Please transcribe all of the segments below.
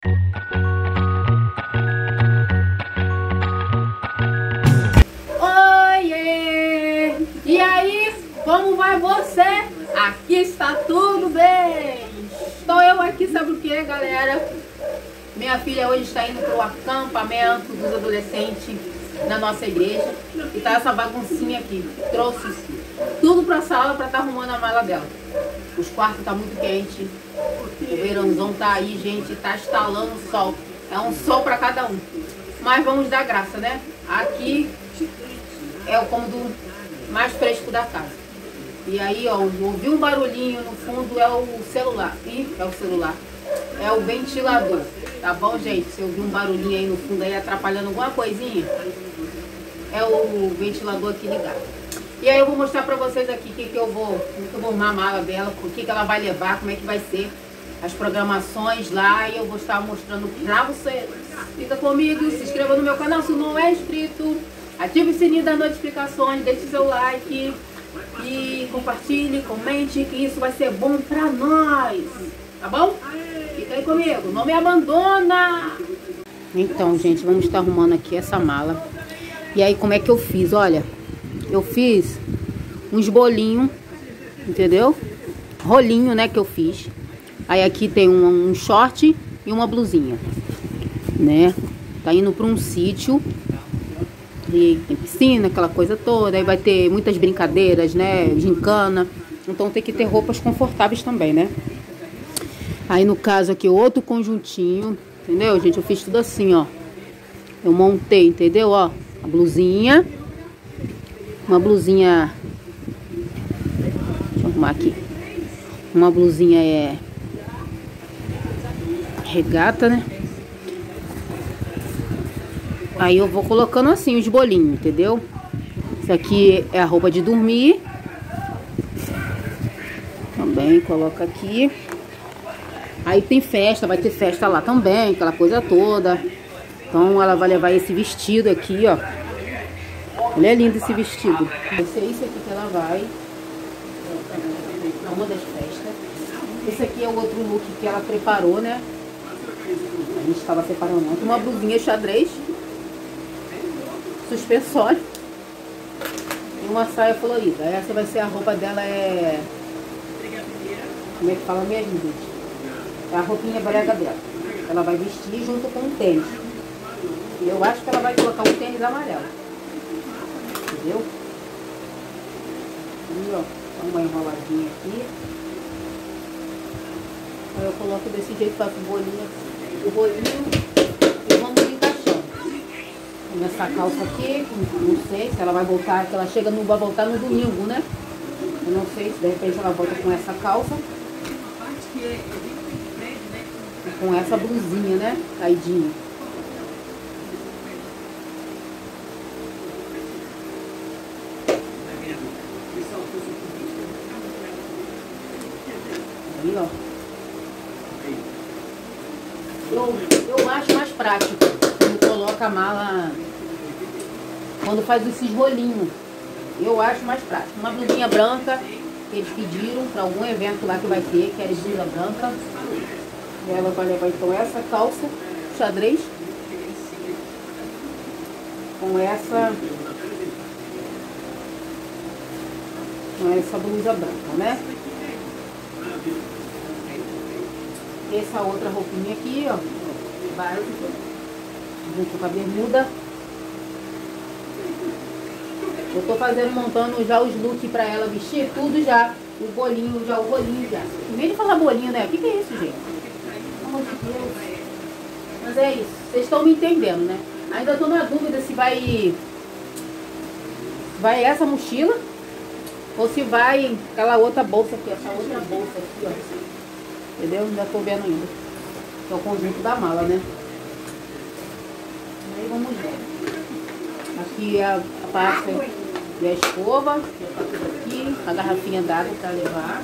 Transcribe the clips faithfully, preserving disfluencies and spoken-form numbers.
Oiê! E aí, como vai você? Aqui está tudo bem. Estou eu aqui, sabe o que, galera? Minha filha hoje está indo para o acampamento dos adolescentes na nossa igreja. E tá essa baguncinha aqui. Trouxe tudo para a sala para estar tá arrumando a mala dela. Os quartos tá muito quente. O verãozão tá aí, gente. Tá estalando o sol. É um sol para cada um. Mas vamos dar graça, né? Aqui é o cômodo mais fresco da casa. E aí, ó, ouvi um barulhinho no fundo, é o celular. Ih, é o celular. É o ventilador. Tá bom, gente? Se ouvir um barulhinho aí no fundo aí atrapalhando alguma coisinha, é o ventilador aqui ligado. E aí eu vou mostrar pra vocês aqui o que, que eu vou, como que eu vou arrumar a mala dela, o que, que ela vai levar, como é que vai ser as programações lá, e eu vou estar mostrando pra vocês. Fica comigo, se inscreva no meu canal se não é inscrito, ative o sininho das notificações, deixe seu like e compartilhe, comente, que isso vai ser bom pra nós, tá bom? Fica aí comigo, não me abandona! Então, gente, vamos estar arrumando aqui essa mala. E aí, como é que eu fiz? Olha, eu fiz uns bolinhos, entendeu? Rolinho, né, que eu fiz. Aí aqui tem um, um short e uma blusinha, né? Tá indo para um sítio e tem piscina, aquela coisa toda. Aí vai ter muitas brincadeiras, né? Gincana. Então tem que ter roupas confortáveis também, né? Aí no caso aqui outro conjuntinho, entendeu, gente? Eu fiz tudo assim, ó. Eu montei, entendeu? Ó, a blusinha. Uma blusinha... Deixa eu arrumar aqui. Uma blusinha é... regata, né? Aí eu vou colocando assim os bolinhos, entendeu? Isso aqui é a roupa de dormir. Também coloca aqui. Aí tem festa, vai ter festa lá também, aquela coisa toda. Então ela vai levar esse vestido aqui, ó. Olha, é lindo esse vestido. Esse é isso aqui que ela vai. É uma das festas. Esse aqui é o outro look que ela preparou, né? A gente estava separando ontem. Uma blusinha xadrez. Suspensório. E uma saia colorida. Essa vai ser a roupa dela, é... Como é que fala mesmo, gente? É a roupinha brega dela. Ela vai vestir junto com o tênis. E eu acho que ela vai colocar um tênis amarelo. Entendeu? E ó, dá uma enroladinha aqui. Aí eu coloco desse jeito, faço o bolinho assim, o bolinho e vamos encaixando. Nessa calça aqui, não sei se ela vai voltar, que ela chega no, vai voltar no domingo, né? Eu não sei se de repente ela volta com essa calça. E com essa blusinha, né? Caidinha. Aí, ó. Eu, eu acho mais prático quando coloca a mala, quando faz esses rolinhos. Eu acho mais prático. Uma blusinha branca que eles pediram para algum evento lá que vai ter, que é blusa branca. E ela vai levar então essa calça xadrez com essa com essa blusa branca, né? Essa outra roupinha aqui, ó, básica, junto com a bermuda. Eu tô fazendo, montando já os looks pra ela vestir, tudo já, o bolinho, já o rolinho já. Em vez de falar bolinho, né? O que que é isso, gente? Pelo amor de Deus. Mas é isso, vocês estão me entendendo, né? Ainda tô na dúvida se vai, vai essa mochila ou se vai aquela outra bolsa aqui, essa outra bolsa aqui, ó. Entendeu? Ainda tô vendo ainda. Que é o conjunto da mala, né? Aí vamos ver. Aqui é a, a pasta e a escova. Já tá tudo aqui. A garrafinha d'água pra levar.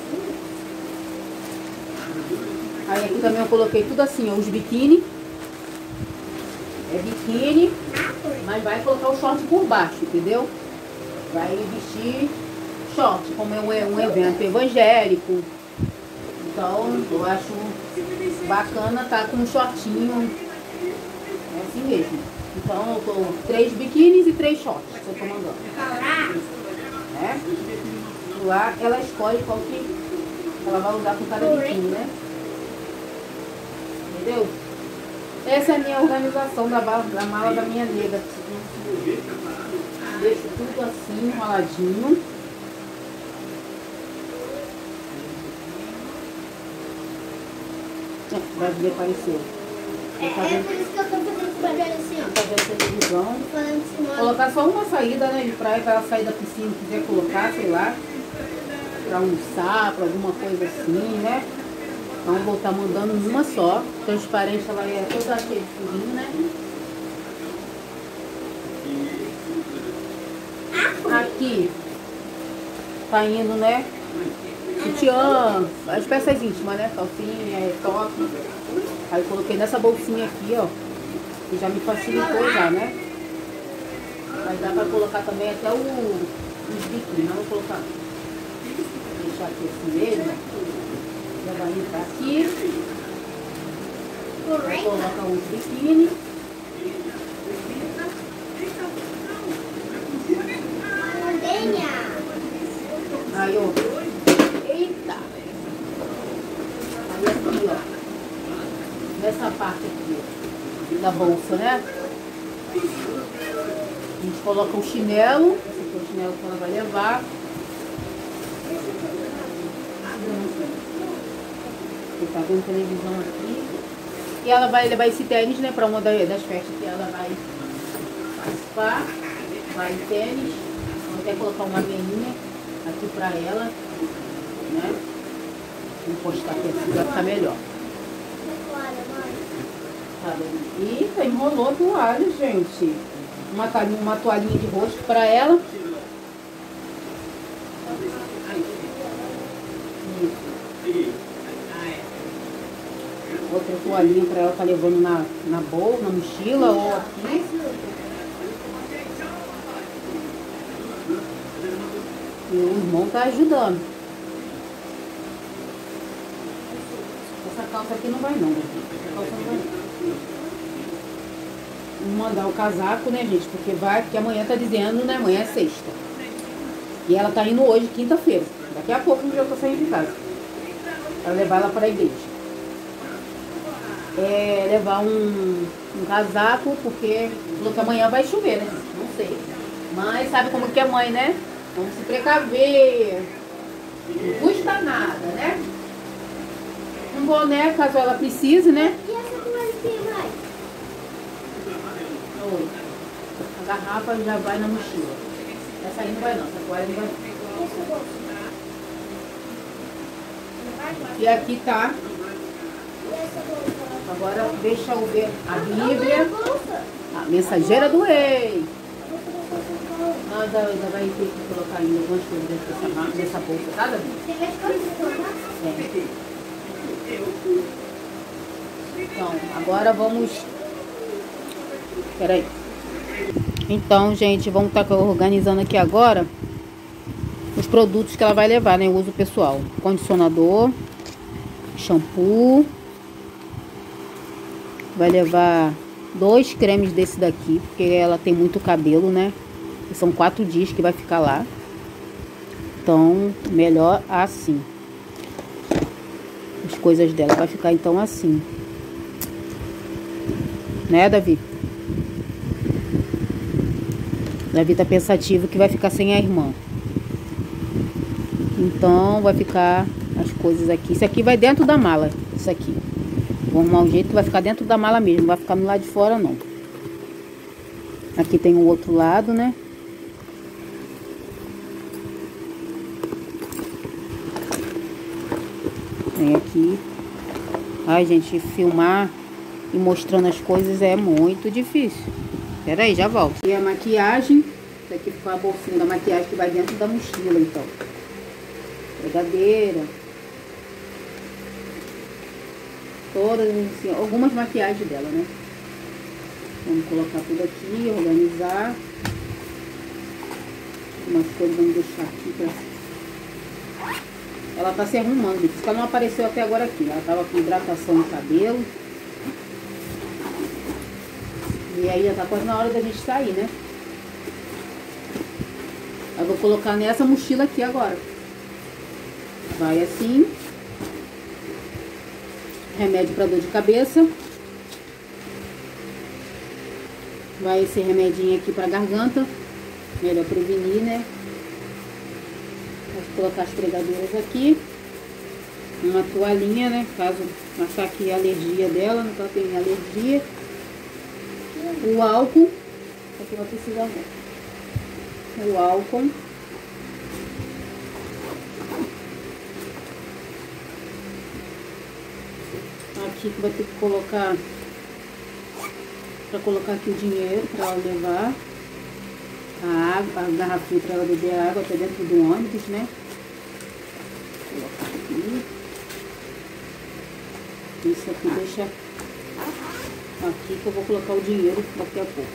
Aí aqui também eu coloquei tudo assim, ó. Os biquíni. É biquíni. Mas vai colocar o short por baixo, entendeu? Vai vestir short, como é um, um evento evangélico. Então, eu acho bacana tá com um shortinho. É assim mesmo. Então eu tô três biquínis e três shorts que eu tô mandando. Né? Lá ela escolhe qual que ela vai usar com cada biquíni, né? Entendeu? Essa é a minha organização da mala da, mala da minha nega. Deixo tudo assim, enroladinho. Vai ver, apareceu. É, é por isso que eu tô fazendo esse barulho assim, ó. Tá vendo televisão. Falando assim, ó. Colocar só uma saída, né, de praia para ela sair da piscina, se quiser colocar, sei lá, para almoçar, para alguma coisa assim, né? Então eu vou estar mandando uma só. Transparente, ela é toda cheia de furinho, né? Aqui tá indo, né? Sutiã, as peças íntimas, né? Calcinha, top. Aí eu coloquei nessa bolsinha aqui, ó. Que já me facilitou já, né? Mas dá pra colocar também até o, os biquíni. Não vou colocar. Vou deixar aqui assim mesmo. Já vai entrar aqui. Vou colocar os biquíni. Aí, ó. Eita! Aí aqui, ó. Nessa parte aqui, ó, da bolsa, né? A gente coloca o chinelo. Esse aqui é o chinelo que ela vai levar. Você tá vendo televisão aqui. E ela vai levar esse tênis, né? Pra uma das festas que ela vai participar. Vai tênis. Vou até colocar uma meinha aqui pra ela, né? Vou postar aqui assim, vai ficar melhor. Tá vendo? Eita, enrolou a toalha, gente. Uma toalhinha, uma toalhinha de rosto pra ela. Isso. Outra toalhinha pra ela tá levando na, na bolsa, na mochila ou aqui. E o irmão tá ajudando. Essa calça aqui não vai não, gente. Essa calça não vai não. Vamos mandar o casaco, né, gente? Porque vai, porque amanhã tá dizendo, né? Amanhã é sexta. E ela tá indo hoje, quinta-feira. Daqui a pouco eu já tô saindo de casa. Pra levar ela pra igreja. É levar um, um casaco, porque falou que amanhã vai chover, né? Não sei. Mas sabe como que é mãe, né? Vamos se precaver. Não custa nada, né? Um boné, caso ela precise, né? E essa toalha aqui, vai? Oi. A garrafa já vai na mochila. Essa aí não vai não, essa toalha não vai não. Essa bolsa? E aqui tá. E essa bolsa? Agora deixa eu ver a Não, Bíblia. bolsa. A mensageira do rei. Você Nós ainda vai ter que colocar ainda algumas coisas dentro dessa, ma- dessa bolsa, tá, Davi? vê as coisas pra colocar? É. Então, agora vamos... Peraí. Então, gente, vamos estar organizando aqui agora os produtos que ela vai levar, né? O uso pessoal. Condicionador, shampoo. Vai levar dois cremes desse daqui, porque ela tem muito cabelo, né? E são quatro dias que vai ficar lá. Então, melhor assim. As coisas dela vai ficar então assim. Né, Davi? Davi tá pensativo que vai ficar sem a irmã. Então, vai ficar as coisas aqui. Isso aqui vai dentro da mala. Isso aqui. Vou arrumar um jeito que vai ficar dentro da mala mesmo. Não vai ficar no lado de fora, não. Aqui tem o outro lado, né? Tem aqui. Ai, gente, filmar e mostrando as coisas é muito difícil. Pera aí, já volto. E a maquiagem. Isso aqui ficou a bolsinha da maquiagem que vai dentro da mochila, então. Brigadeira. Todas, assim, algumas maquiagens dela, né? Vamos colocar tudo aqui, organizar. Umas coisas vamos deixar aqui pra... Ela tá se arrumando, por isso que ela não apareceu até agora aqui. Ela tava com hidratação no cabelo. E aí já tá quase na hora da gente sair, né? Eu vou colocar nessa mochila aqui agora. Vai assim. Remédio para dor de cabeça. Vai esse remedinho aqui para garganta. Melhor prevenir, né? Vou colocar as pregadeiras aqui. Uma toalhinha, né? Caso achar que é alergia dela, não tá tendo alergia. O álcool. Aqui vai precisar ver. O álcool. Aqui que vai ter que colocar, para colocar aqui o dinheiro para ela levar a água, a garrafinha para ela beber água até dentro do ônibus, né? Vou colocar aqui. Isso aqui deixa aqui que eu vou colocar o dinheiro daqui a pouco.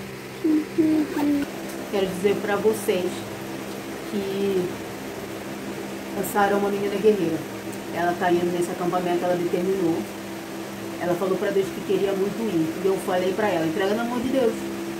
Quero dizer para vocês que a Sara é uma menina guerreira. Ela tá indo nesse acampamento, ela determinou. Ela falou para Deus que queria muito ir. E eu falei para ela, entrega na mão de Deus.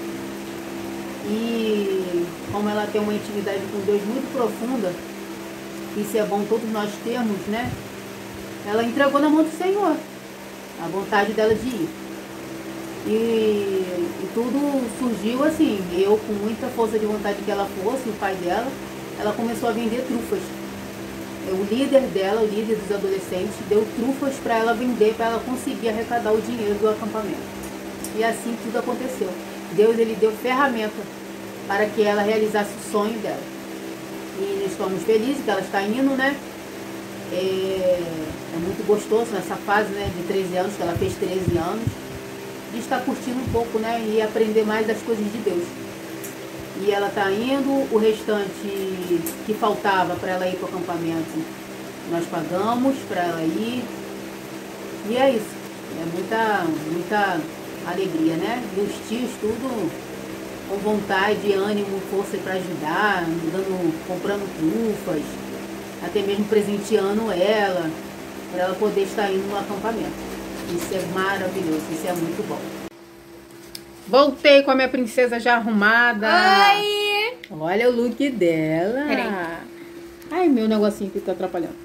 E como ela tem uma intimidade com Deus muito profunda, isso é bom todos nós termos, né? Ela entregou na mão do Senhor a vontade dela de ir. E, e tudo surgiu assim, eu com muita força de vontade que ela fosse, o pai dela, ela começou a vender trufas. O líder dela, o líder dos adolescentes, deu trufas para ela vender, para ela conseguir arrecadar o dinheiro do acampamento. E assim tudo aconteceu. Deus, ele deu ferramenta para que ela realizasse o sonho dela. E nós estamos felizes que ela está indo, né? É, é muito gostoso nessa fase, né, de treze anos, que ela fez treze anos, de estar curtindo um pouco, né, e aprender mais das coisas de Deus. E ela tá indo, o restante que faltava para ela ir para o acampamento, nós pagamos para ela ir. E é isso, é muita, muita alegria, né? E os tios tudo com vontade, ânimo, força para ajudar, dando, comprando trufas, até mesmo presenteando ela, para ela poder estar indo no acampamento. Isso é maravilhoso, isso é muito bom. Voltei com a minha princesa já arrumada. Oi! Olha o look dela. Peraí. Ai, meu negocinho que tá atrapalhando.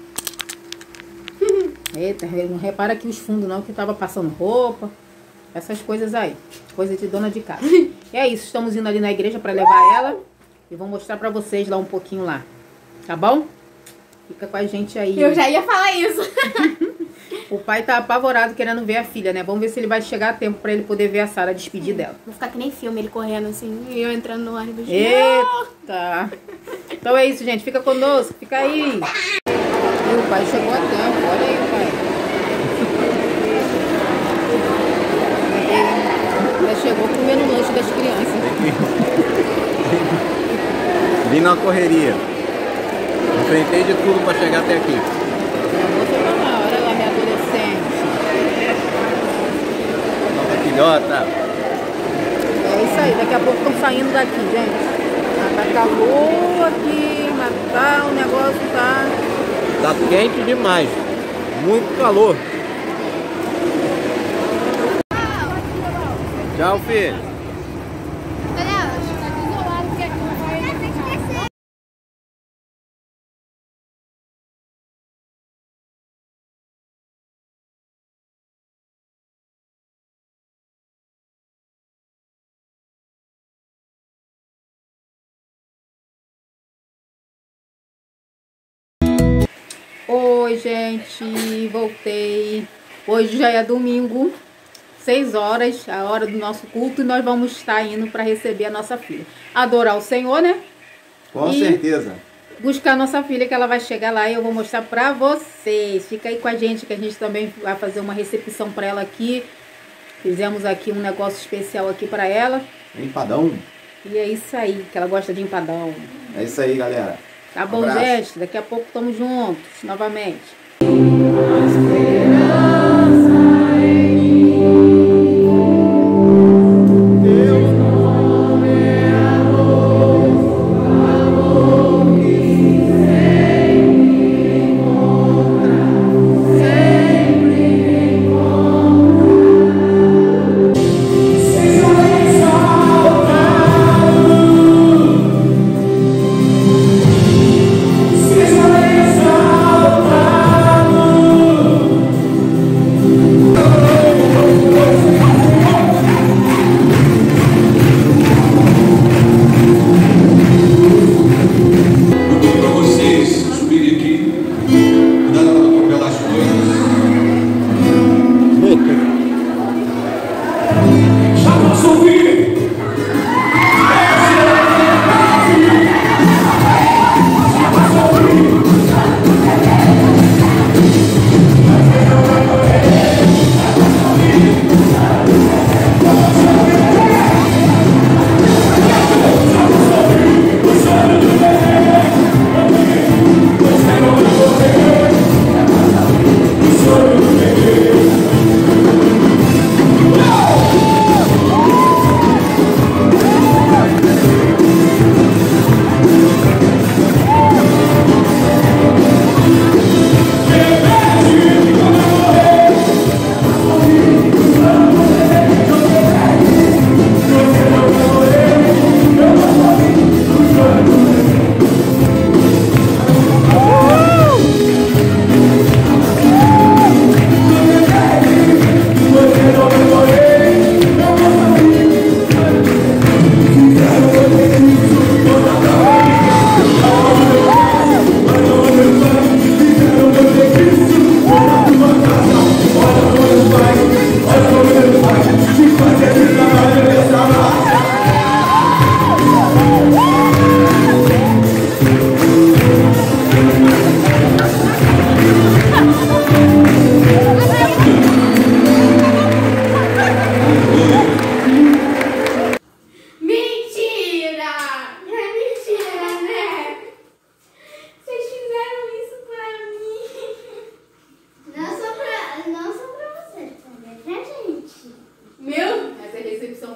Eita, não repara aqui os fundos não, que tava passando roupa. Essas coisas aí. Coisa de dona de casa. E é isso, estamos indo ali na igreja pra levar ela. E vou mostrar pra vocês lá um pouquinho lá. Tá bom? Fica com a gente aí. Eu já ia falar isso. O pai tá apavorado querendo ver a filha, né? Vamos ver se ele vai chegar a tempo pra ele poder ver a Sara despedir dela. Vou ficar que nem filme, ele correndo assim, e eu entrando no ônibus. Eita! Então é isso, gente. Fica conosco. Fica aí. E o pai chegou a tempo. Olha aí o pai. Já chegou comendo o lanche das crianças. Vim na correria. Enfrentei de tudo pra chegar até aqui. Olha lá, minha adolescente. Filhota. É isso aí. Daqui a pouco estão saindo daqui, gente. Ah, tá calor aqui, mas tá, o negócio tá... Tá quente demais. Muito calor. Tchau, filho. Oi, gente, voltei. Hoje já é domingo, seis horas, a hora do nosso culto, e nós vamos estar indo para receber a nossa filha. Adorar o Senhor, né? Com e certeza. Buscar a nossa filha, que ela vai chegar lá e eu vou mostrar para vocês. Fica aí com a gente, que a gente também vai fazer uma recepção para ela aqui. Fizemos aqui um negócio especial aqui para ela. Empadão. E é isso aí, que ela gosta de empadão. É isso aí, galera. Tá bom, Um abraço. gente? Daqui a pouco estamos juntos, novamente.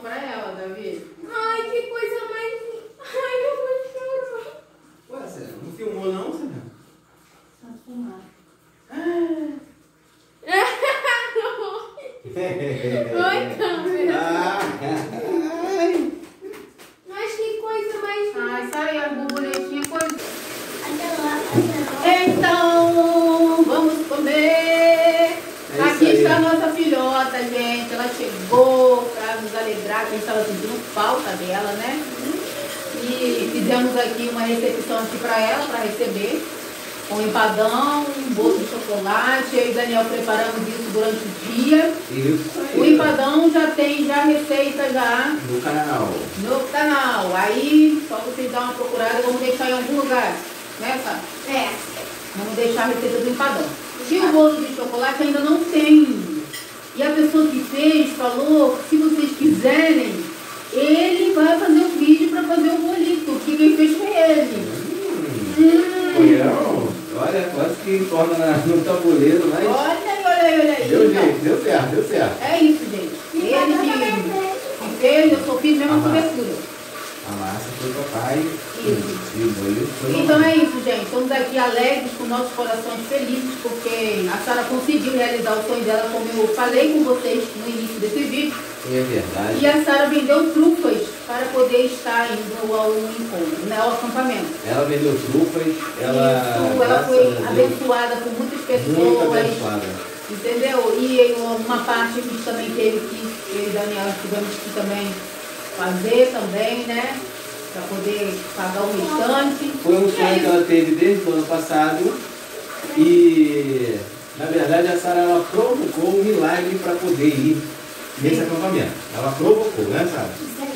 pra ela, Davi. Ai, que coisa mais... Ai, eu vou chorar. Ué, Serena, não filmou não, Serena? Tá filmado. Oi, câmera. Ah, Mas que coisa mais... Ai, sai a borboletinha, coisa. Até lá, até lá. Então, vamos comer. isso Aqui aí. está a nossa filhota, gente. Ela chegou para nos alegrar, que a gente estava sentindo falta dela, né? E fizemos aqui uma recepção aqui para ela, para receber. Com empadão, um bolo de chocolate. Eu e o Daniel preparamos isso durante o dia. isso aí. O empadão já tem já receita já No canal. no canal. Aí, só vocês dar uma procurada, vamos deixar em algum lugar. Né, Sá? É. Vamos deixar a receita do empadão. E o bolo de chocolate ainda não tem. E a pessoa que fez falou que se vocês quiserem, ele vai fazer o vídeo para fazer o bolito, porque quem fez foi ele. Hum. Olha, olha, quase que torna na- no tabuleiro, mas Olha aí, olha aí, olha aí. deu Então, jeito, deu certo, deu certo. é isso, gente. Ele que, que fez, eu só fiz mesmo a cobertura. A massa foi o papai Isso. e o molho foi o Então mamãe. é isso, gente. Estamos aqui alegres, com nossos corações felizes, porque a Sara conseguiu realizar o sonho dela, como eu falei com vocês no início desse vídeo. É verdade. E a Sara vendeu trufas para poder estar indo ao encontro, né, ao acampamento. Ela vendeu trufas, ela, Isso, ela graças foi a Deus, abençoada por muitas muito pessoas. abençoada. Entendeu? E uma parte a gente também teve que, eu e Daniela tivemos que também fazer também, né? Para poder pagar o restante. Foi um E é sonho que isso. ela teve desde o ano passado e, na verdade, a Sara ela provocou um milagre para poder ir nesse acampamento. Ela provocou, né, Sara?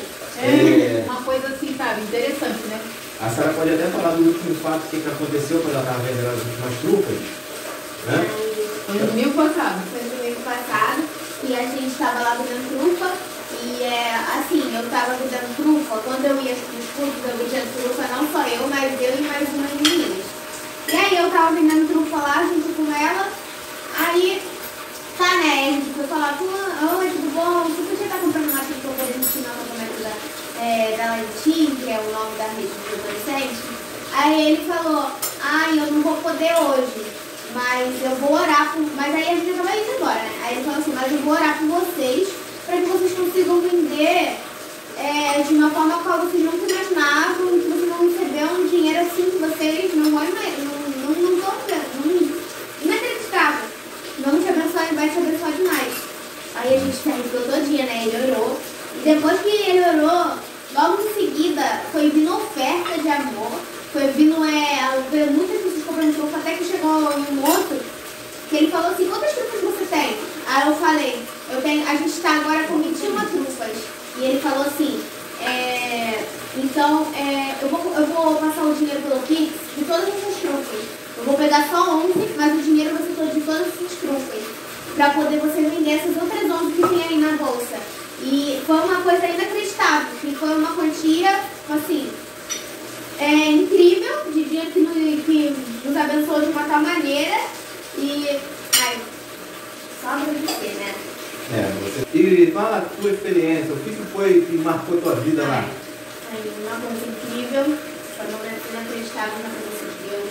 É uma coisa assim, sabe, interessante, né? A Sara pode até falar do último fato, o que, que aconteceu quando ela estava vendendo as últimas trufas, né? Foi no domingo passado. Foi no domingo passado e a gente estava lá vendendo trufa. E é assim, eu estava vendendo trufa. Quando eu ia para os cursos, eu vendendo trufa, não só eu, mas eu e mais umas meninas. E aí eu estava vendendo trufa lá junto com ela. Aí, tá, né? A gente foi falar, oi, tudo bom? Você podia estar comprando uma trufa para a gente ir no acampamento da, é, da Lentim, que é o nome da rede de adolescente? Aí ele falou, ai, eu não vou poder hoje. Mas eu vou orar por... Mas aí a gente acaba indo embora, né? Aí ele falou assim, mas eu vou orar por vocês para que vocês consigam vender é, de uma forma a qual vocês nunca imaginavam, que vocês vão receber um dinheiro assim que vocês não vão imaginar, não, não, não vão ver, não, inacreditável. Vamos te abençoar e vai te abençoar demais. Aí a gente se arrepiou todinha, né? Ele orou. E depois que ele orou, logo em seguida foi vindo oferta de amor, foi vindo, é, veio muitas pessoas comprando trufa, até que chegou em um outro, que ele falou assim, quantas trufas você tem? Aí eu falei, eu tenho, a gente está agora com vinte e uma trufas. E ele falou assim, é, então é, eu, vou, eu vou passar o dinheiro pelo Pix de todas essas trufas. Eu vou pegar só onze, mas o dinheiro vai ser todo de todas essas trufas. Para poder você vender essas outras onze que tem aí na bolsa. E foi uma coisa inacreditável, que foi uma quantia, assim, é, incrível, de dinheiro que, no, que nos abençoou de uma tal maneira. E, ai, só agradecer, né? É, você... E fala a tua experiência, o que que foi que marcou tua vida lá? Ai, uma coisa incrível, foi um momento inacreditável na presença de Deus.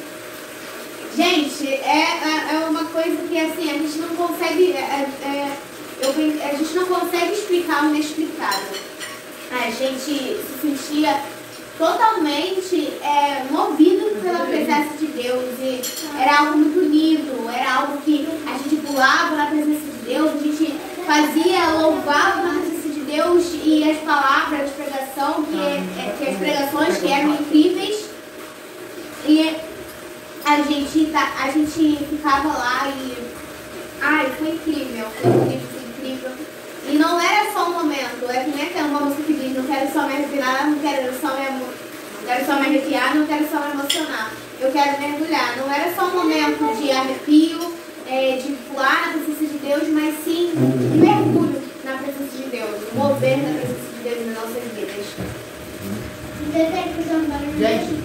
Gente, é, é, é uma coisa que assim, a gente não consegue, é, é, eu, a gente não consegue explicar o inexplicável. A gente se sentia totalmente é, movido pela presença de Deus e era algo muito lindo, era algo que a gente pulava na presença de Deus, a gente fazia, louvava na presença de Deus e as palavras de pregação, que, é, que as pregações que eram incríveis e a gente, a gente ficava lá e ai, foi incrível, foi incrível, foi incrível. E não era só um momento, é que nem aquela uma música que diz, não quero só me arrepiar, não quero só me, não quero só me arrepiar, não quero só me emocionar. Eu quero mergulhar. Não era só um momento de arrepio, é, de pular na presença de Deus, mas sim um mergulho na presença de Deus, um mover na presença de Deus nas nossas vidas. Gente,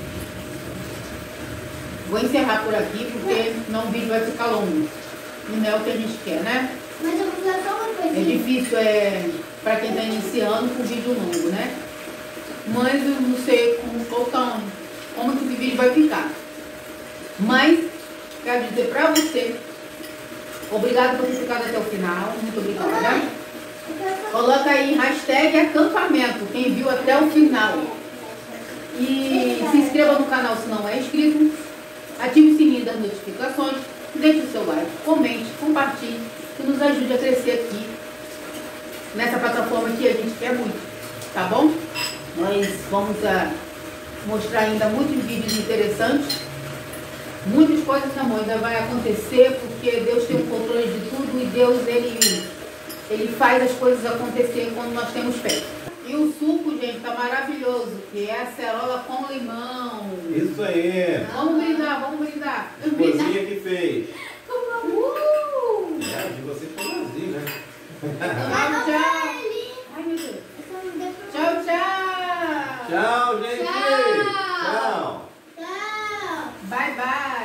vou encerrar por aqui porque senão o vídeo vai ficar longo. E não é o que a gente quer, né? Mas eu vou fazer só uma coisa. É difícil, é, para quem está iniciando com vídeo longo, né? Mas eu não sei como, como, como que esse vídeo vai ficar. Mas, quero dizer para você, obrigado por ter ficado até o final, muito obrigada. Coloca aí hashtag acampamento, quem viu até o final. E se inscreva no canal se não é inscrito. Ative o sininho das notificações. Deixe o seu like, comente, compartilhe. Que nos ajude a crescer aqui. Nessa plataforma que a gente quer muito. Tá bom? Nós vamos a, mostrar ainda muitos vídeos interessantes. Muitas coisas, amor, ainda vai acontecer. Porque Deus tem o controle de tudo. E Deus, ele... Ele faz as coisas acontecer quando nós temos fé. E o suco, gente, tá maravilhoso. Que é acerola com limão. Isso aí. Vamos brindar, vamos brindar. Cozinha que fez. Uh! É, de você foi vazio, né? Tchau, tchau. Ai, meu Deus. Tchau, tchau. Tchau, gente. Tchau. Tchau. Tchau. Bye, bye.